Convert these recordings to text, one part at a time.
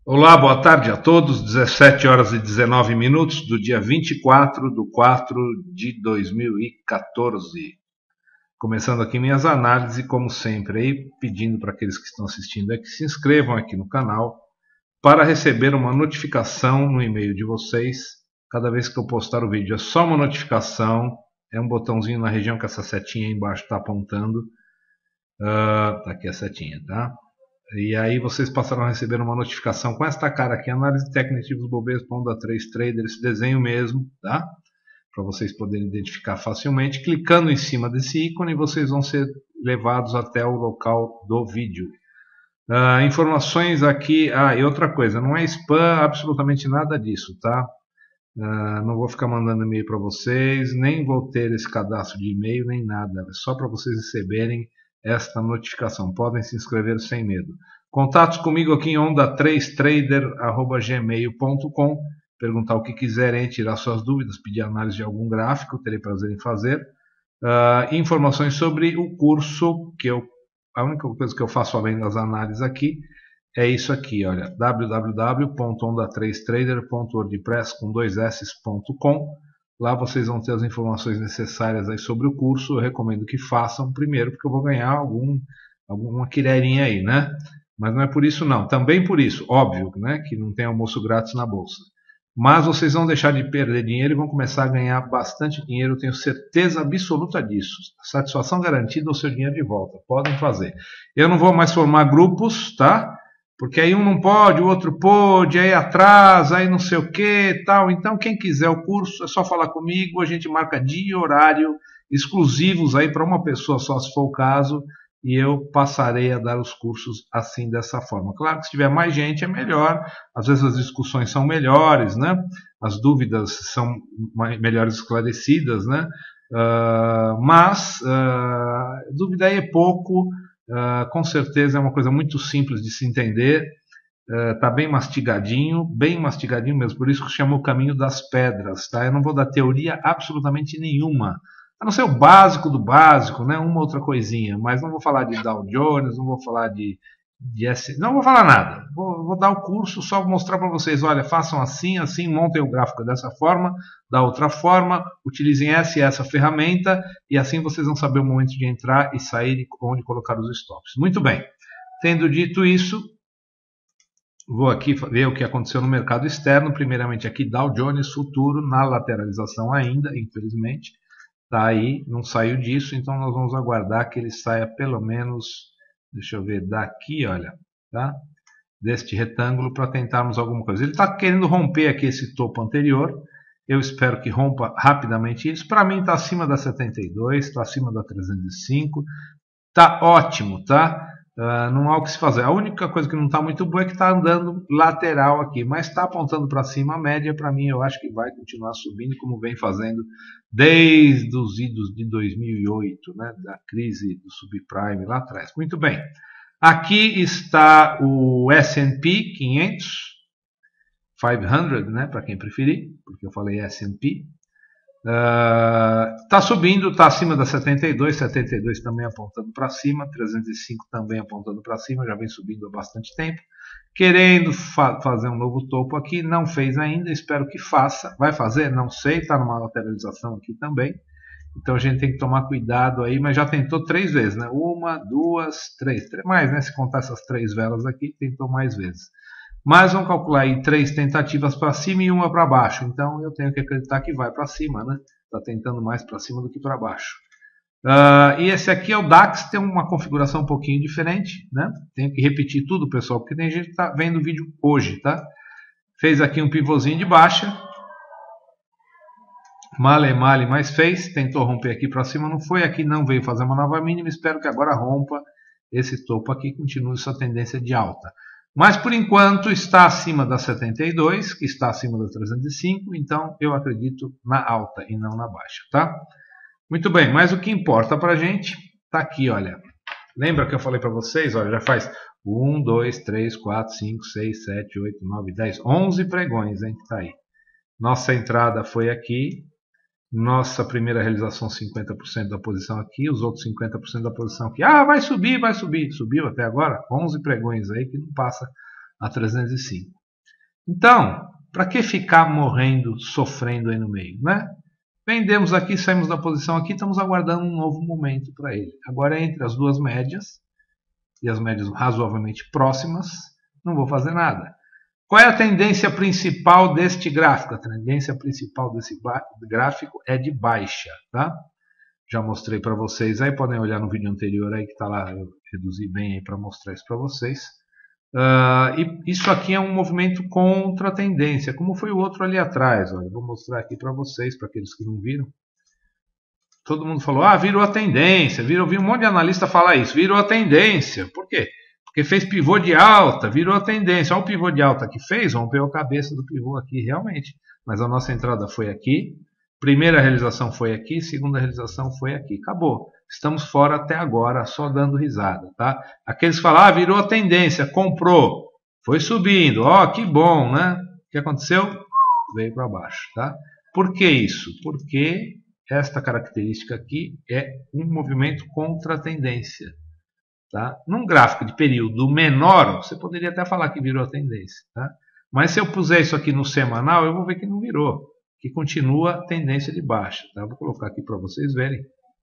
Olá, boa tarde a todos. 17 horas e 19 minutos do dia 24/4 de 2014. Começando aqui minhas análises, como sempre, aí, pedindo para aqueles que estão assistindo que se inscrevam aqui no canal para receber uma notificação no e-mail de vocês cada vez que eu postar o vídeo. É só uma notificação, é um botãozinho na região que essa setinha aí embaixo está apontando. Tá aqui a setinha, tá? E aí vocês passarão a receber uma notificação com esta cara aqui, análise técnica dos Bovespa Onda 3 Trader, esse desenho mesmo, tá? Para vocês poderem identificar facilmente. Clicando em cima desse ícone, vocês vão ser levados até o local do vídeo. Informações aqui, e outra coisa, não é spam, absolutamente nada disso, tá? Não vou ficar mandando e-mail para vocês, nem vou ter esse cadastro de e-mail, nem nada, é só para vocês receberem esta notificação. Podem se inscrever sem medo. Contatos comigo aqui em onda3trader@gmail.com. Perguntar o que quiserem, tirar suas dúvidas, pedir análise de algum gráfico, terei prazer em fazer. Informações sobre o curso, a única coisa que eu faço além das análises aqui é isso aqui, olha, www.onda3trader.wordpress.com. Lá vocês vão ter as informações necessárias aí sobre o curso. Eu recomendo que façam primeiro, porque eu vou ganhar alguma quirerinha aí, né? Mas não é por isso não. Também por isso, óbvio, né? Que não tem almoço grátis na bolsa. Mas vocês vão deixar de perder dinheiro e vão começar a ganhar bastante dinheiro. Eu tenho certeza absoluta disso. Satisfação garantida, o seu dinheiro de volta. Podem fazer. Eu não vou mais formar grupos, tá? Porque aí um não pode, o outro pode, aí atrasa, aí não sei o que, tal. Então quem quiser o curso é só falar comigo, a gente marca dia e horário exclusivos aí para uma pessoa só, se for o caso, e eu passarei a dar os cursos assim, dessa forma. Claro que se tiver mais gente é melhor, às vezes as discussões são melhores, né? As dúvidas são melhores esclarecidas, né? Mas dúvida aí é pouco. Com certeza é uma coisa muito simples de se entender. Tá bem mastigadinho mesmo, por isso que chama o caminho das pedras, tá? Eu não vou dar teoria absolutamente nenhuma, a não ser o básico do básico, né? Uma outra coisinha, mas não vou falar de Dow Jones, não vou falar de não vou falar nada, vou dar o curso, só mostrar para vocês, olha, façam assim, assim, montem o gráfico dessa forma, da outra forma, utilizem essa e essa ferramenta, e assim vocês vão saber o momento de entrar e sair e onde colocar os stops. Muito bem, tendo dito isso, vou aqui ver o que aconteceu no mercado externo. Primeiramente aqui Dow Jones futuro na lateralização ainda, infelizmente, tá aí, não saiu disso, então nós vamos aguardar que ele saia pelo menos, deixa eu ver, daqui, olha, tá? Deste retângulo para tentarmos alguma coisa. Ele está querendo romper aqui esse topo anterior. Eu espero que rompa rapidamente isso. Para mim está acima da 72, está acima da 305. Está ótimo, tá? Não há o que se fazer. A única coisa que não está muito boa é que está andando lateral aqui, mas está apontando para cima. A média, para mim, eu acho que vai continuar subindo, como vem fazendo desde os idos de 2008, né, da crise do subprime lá atrás. Muito bem. Aqui está o S&P 500, né, para quem preferir, porque eu falei S&P. Está subindo, está acima da 72, 72 também apontando para cima, 305 também apontando para cima, já vem subindo há bastante tempo, querendo fazer um novo topo aqui, não fez ainda, espero que faça. Vai fazer? Não sei, está numa lateralização aqui também, então a gente tem que tomar cuidado aí, mas já tentou 3 vezes, né? 1, 2, 3, mais, né? Se contar essas 3 velas aqui, tentou mais vezes. Mas vamos calcular aí 3 tentativas para cima e 1 para baixo. Então eu tenho que acreditar que vai para cima, né? Está tentando mais para cima do que para baixo. E esse aqui é o DAX, tem uma configuração um pouquinho diferente, né? Tenho que repetir tudo, pessoal, porque tem gente que está vendo o vídeo hoje, tá? Fez aqui um pivôzinho de baixa. Male, mas fez. Tentou romper aqui para cima, não foi. Aqui não veio fazer uma nova mínima. Espero que agora rompa esse topo aqui e continue sua tendência de alta. Mas por enquanto está acima da 72, que está acima da 305, então eu acredito na alta e não na baixa, tá? Muito bem, mas o que importa para a gente está aqui, olha. Lembra que eu falei para vocês, olha, já faz 1, 2, 3, 4, 5, 6, 7, 8, 9, 10, 11 pregões, hein, que está aí. Nossa entrada foi aqui, nossa primeira realização 50% da posição aqui, os outros 50% da posição aqui. Vai subir, subiu até agora, 11 pregões aí que não passa a 305. Então, para que ficar morrendo, sofrendo aí no meio, né? Vendemos aqui, saímos da posição aqui, estamos aguardando um novo momento para ele. Agora entre as duas médias, e as médias razoavelmente próximas, não vou fazer nada. Qual é a tendência principal deste gráfico? A tendência principal desse gráfico é de baixa, tá? Já mostrei para vocês aí, podem olhar no vídeo anterior aí que está lá, eu reduzi bem aí para mostrar isso para vocês. E isso aqui é um movimento contra a tendência, como foi o outro ali atrás. Olha, vou mostrar aqui para vocês, para aqueles que não viram. Todo mundo falou, virou a tendência, vi um monte de analista falar isso, virou a tendência. Por quê? Porque fez pivô de alta, virou a tendência. Olha o pivô de alta que fez, rompeu a cabeça do pivô aqui realmente. Mas a nossa entrada foi aqui, primeira realização foi aqui, segunda realização foi aqui. Acabou. Estamos fora até agora, só dando risada, tá? Aqueles que falam, virou a tendência, comprou, foi subindo, que bom, né? O que aconteceu? Veio para baixo, tá? Por que isso? Porque esta característica aqui é um movimento contra a tendência, tá? Num gráfico de período menor, você poderia até falar que virou a tendência, tá? Mas se eu puser isso aqui no semanal, eu vou ver que não virou, que continua a tendência de baixa, tá? Vou colocar aqui para vocês verem.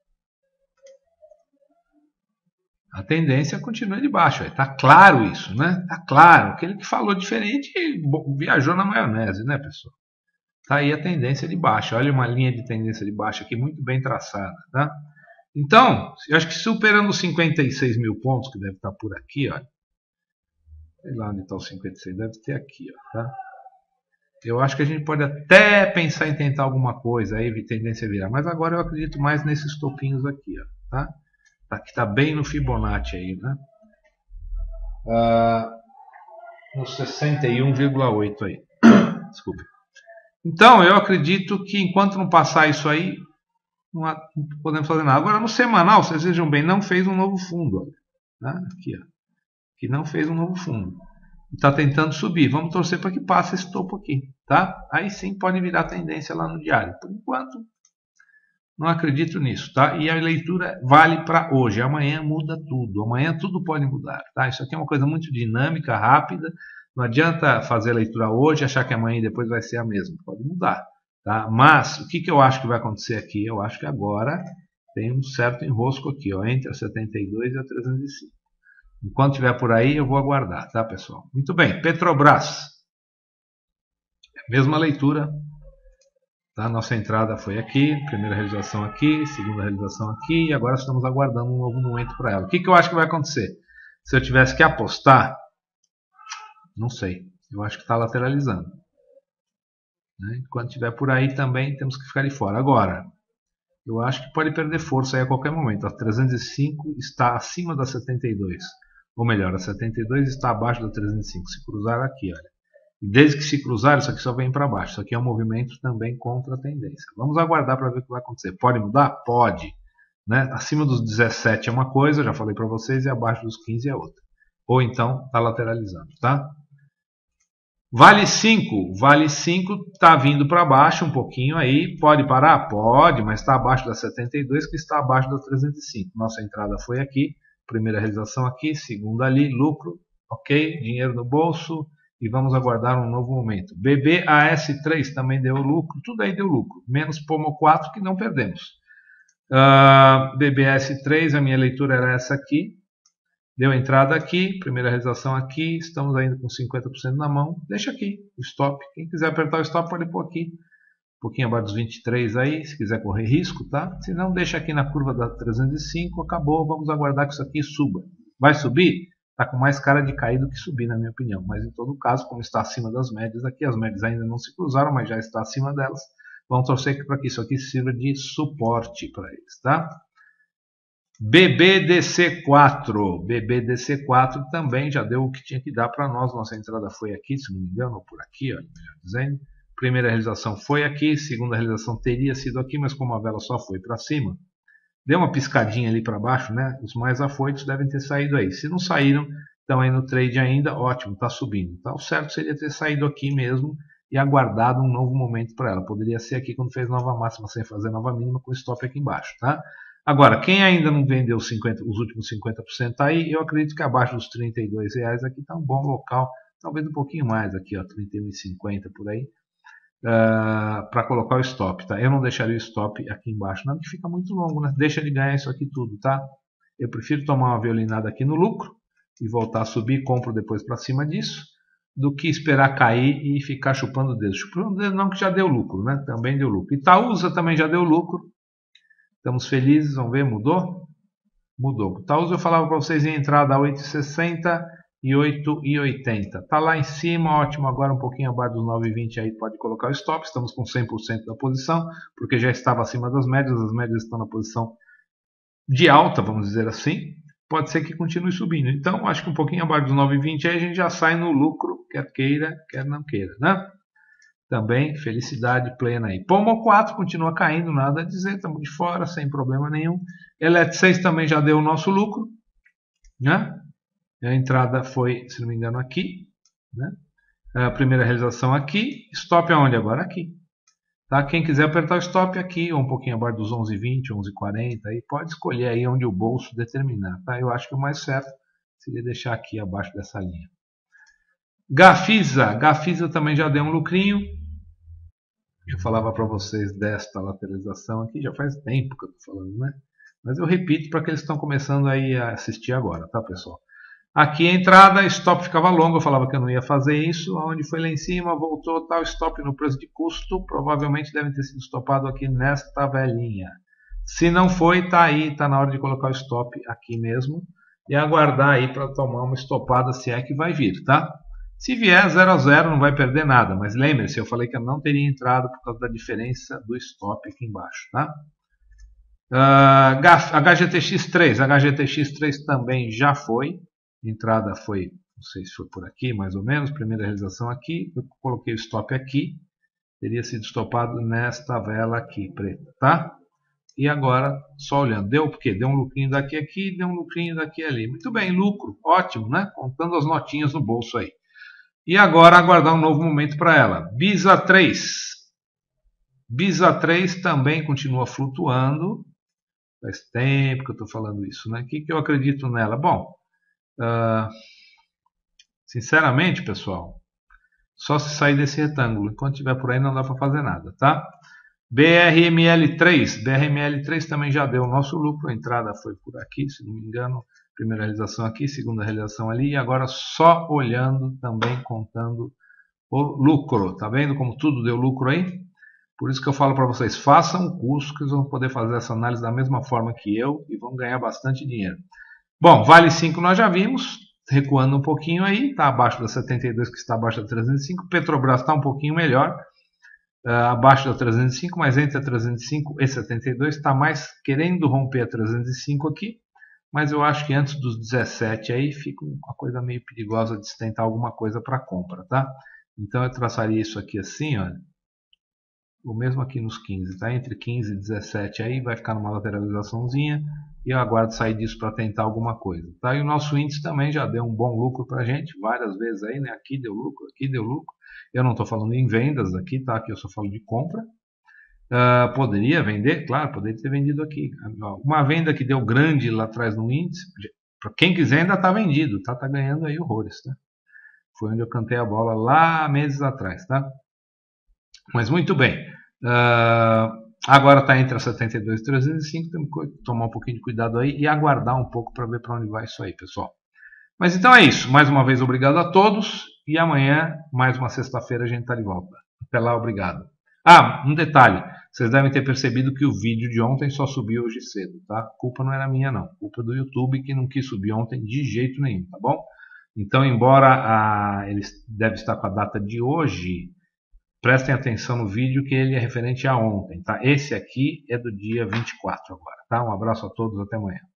A tendência continua de baixo. Está claro isso, né? Está claro. Aquele que falou diferente viajou na maionese, né, pessoal? Está aí a tendência de baixa. Olha uma linha de tendência de baixa aqui muito bem traçada, tá? Então, eu acho que superando os 56 mil pontos, que deve estar por aqui, olha. Sei lá onde está o 56, deve ter aqui, ó, tá? Eu acho que a gente pode até pensar em tentar alguma coisa aí, tendência a virar. Mas agora eu acredito mais nesses topinhos aqui, ó, tá? Que está bem no Fibonacci aí, né? No 61,8 aí. Desculpe. Então, eu acredito que enquanto não passar isso aí, não podemos fazer nada. Agora, no semanal, vocês vejam bem, não fez um novo fundo. Olha, tá? Aqui, ó. Que não fez um novo fundo. Está tentando subir. Vamos torcer para que passe esse topo aqui, tá? Aí sim pode virar tendência lá no diário. Por enquanto, não acredito nisso, tá? E a leitura vale para hoje. Amanhã muda tudo. Amanhã tudo pode mudar, tá? Isso aqui é uma coisa muito dinâmica, rápida. Não adianta fazer a leitura hoje e achar que amanhã e depois vai ser a mesma. Pode mudar, tá? Mas o que eu acho que vai acontecer aqui? Eu acho que agora tem um certo enrosco aqui, ó, entre a 72 e a 305. Enquanto estiver por aí, eu vou aguardar, tá, pessoal? Muito bem. Petrobras. Mesma leitura. Tá? Nossa entrada foi aqui, primeira realização aqui, segunda realização aqui, e agora estamos aguardando um novo momento para ela. O que eu acho que vai acontecer? Se eu tivesse que apostar, não sei. Eu acho que está lateralizando. Né? Quando estiver por aí também temos que ficar de fora. Agora, eu acho que pode perder força aí a qualquer momento. A 305 está acima da 72. Ou melhor, a 72 está abaixo da 305. Se cruzar aqui, olha. E desde que se cruzar, isso aqui só vem para baixo. Isso aqui é um movimento também contra a tendência. Vamos aguardar para ver o que vai acontecer. Pode mudar? Pode. Né? Acima dos 17 é uma coisa, já falei para vocês, e abaixo dos 15 é outra. Ou então está lateralizando, tá? Vale 5. Vale 5 está vindo para baixo um pouquinho aí. Pode parar? Pode, mas está abaixo da 72, que está abaixo da 305. Nossa entrada foi aqui. Primeira realização aqui, segunda ali, lucro. Ok, dinheiro no bolso. E vamos aguardar um novo momento. BBAS3 também deu lucro. Tudo aí deu lucro. Menos Pomo 4 que não perdemos. BBAS3, a minha leitura era essa aqui. Deu entrada aqui. Primeira realização aqui. Estamos ainda com 50% na mão. Deixa aqui o stop. Quem quiser apertar o stop pode pôr aqui. Um pouquinho abaixo dos 23 aí. Se quiser correr risco, tá? Se não, deixa aqui na curva da 305. Acabou. Vamos aguardar que isso aqui suba. Vai subir? Está com mais cara de cair do que subir, na minha opinião. Mas em todo caso, como está acima das médias aqui, as médias ainda não se cruzaram, mas já está acima delas. Vamos torcer para que isso aqui sirva de suporte para eles, tá? BBDC4. BBDC4 também já deu o que tinha que dar para nós. Nossa entrada foi aqui, se não me engano, ou por aqui, olha, melhor dizendo. Primeira realização foi aqui, segunda realização teria sido aqui, mas como a vela só foi para cima, deu uma piscadinha ali para baixo, né? Os mais afoitos devem ter saído aí. Se não saíram, estão aí no trade ainda, ótimo, está subindo. Então, o certo seria ter saído aqui mesmo e aguardado um novo momento para ela. Poderia ser aqui quando fez nova máxima sem fazer nova mínima com stop aqui embaixo, tá? Agora, quem ainda não vendeu os últimos 50% aí, eu acredito que abaixo dos R$32 aqui está um bom local talvez um pouquinho mais aqui, ó, 31,50 por aí, para colocar o stop, tá? Eu não deixaria o stop aqui embaixo, não, que fica muito longo, né? Deixa de ganhar isso aqui tudo, tá? Eu prefiro tomar uma violinada aqui no lucro e voltar a subir, compro depois para cima disso, do que esperar cair e ficar chupando o dedo. Chupando o dedo não, que já deu lucro, né? Também deu lucro. Itaúsa também já deu lucro. Estamos felizes, vamos ver, mudou? Mudou. Itaúsa eu falava para vocês em entrada a 8,60 e 8,80. Tá lá em cima, ótimo, agora um pouquinho abaixo dos 9,20 aí pode colocar o stop. Estamos com 100% da posição, porque já estava acima das médias, as médias estão na posição de alta, vamos dizer assim. Pode ser que continue subindo. Então, acho que um pouquinho abaixo dos 9,20 aí a gente já sai no lucro, quer queira, quer não queira, né? Também felicidade plena aí. Pomo 4 continua caindo, nada a dizer, estamos de fora, sem problema nenhum. Elet 6 também já deu o nosso lucro, né? A entrada foi, se não me engano, aqui, né? A primeira realização aqui. Stop aonde agora? Aqui. Tá? Quem quiser apertar o stop aqui, ou um pouquinho abaixo dos 11,20, 11,40, aí pode escolher aí onde o bolso determinar. Tá? Eu acho que o mais certo seria deixar aqui abaixo dessa linha. Gafisa também já deu um lucrinho. Eu falava para vocês desta lateralização aqui, já faz tempo que eu estou falando, né? Mas eu repito para aqueles que estão começando aí a assistir agora, tá, pessoal? Aqui a entrada, stop ficava longo, eu falava que eu não ia fazer isso, onde foi lá em cima, voltou, tal, stop no preço de custo, provavelmente deve ter sido stopado aqui nesta velhinha. Se não foi, tá aí, tá na hora de colocar o stop aqui mesmo e aguardar aí para tomar uma estopada se é que vai vir, tá? Se vier 0 a 0 não vai perder nada, mas lembre-se, eu falei que eu não teria entrado por causa da diferença do stop aqui embaixo, tá? HGTX3, HGTX3 também já foi. Entrada foi, não sei se foi por aqui, mais ou menos. Primeira realização aqui. Eu coloquei o stop aqui. Teria sido stopado nesta vela aqui, preta, tá? E agora, só olhando. Deu o quê? Deu um lucrinho daqui aqui, deu um lucrinho daqui ali. Muito bem, lucro. Ótimo, né? Contando as notinhas no bolso aí. E agora, aguardar um novo momento para ela. BISA 3. BISA 3 também continua flutuando. Faz tempo que eu estou falando isso, né? O que eu acredito nela? Bom, sinceramente, pessoal, só se sair desse retângulo. Enquanto estiver por aí não dá para fazer nada, tá? BRML3. BRML3 também já deu o nosso lucro. A entrada foi por aqui, se não me engano. Primeira realização aqui, segunda realização ali. E agora só olhando, também contando o lucro. Tá vendo como tudo deu lucro aí? Por isso que eu falo para vocês, façam o curso que vocês vão poder fazer essa análise da mesma forma que eu e vão ganhar bastante dinheiro. Bom, Vale 5 nós já vimos, recuando um pouquinho aí, está abaixo da 72 que está abaixo da 305. Petrobras está um pouquinho melhor, abaixo da 305, mas entre a 305 e 72 está mais querendo romper a 305 aqui. Mas eu acho que antes dos 17 aí fica uma coisa meio perigosa de se tentar alguma coisa para compra, tá? Então eu traçaria isso aqui assim, olha. O mesmo aqui nos 15, tá? Entre 15 e 17 aí vai ficar numa lateralizaçãozinha e eu aguardo sair disso para tentar alguma coisa, tá? E o nosso índice também já deu um bom lucro para a gente, várias vezes aí, né? Aqui deu lucro, aqui deu lucro. Eu não estou falando em vendas aqui, tá? Aqui eu só falo de compra. Poderia vender? Claro, poderia ter vendido aqui. Uma venda que deu grande lá atrás no índice, para quem quiser ainda está vendido, tá? Tá ganhando aí horrores, tá? Foi onde eu cantei a bola lá meses atrás, tá? Mas muito bem, agora está entre a 72 e 305, temos que tomar um pouquinho de cuidado aí e aguardar um pouco para ver para onde vai isso aí, pessoal. Mas então é isso, mais uma vez obrigado a todos e amanhã, mais uma sexta-feira, a gente está de volta. Até lá, obrigado. Um detalhe, vocês devem ter percebido que o vídeo de ontem só subiu hoje cedo, tá? A culpa não era minha não, a culpa do YouTube que não quis subir ontem de jeito nenhum, tá bom? Então, embora ele deve estar com a data de hoje, prestem atenção no vídeo que ele é referente a ontem, tá? Esse aqui é do dia 24 agora, tá? Um abraço a todos, até amanhã.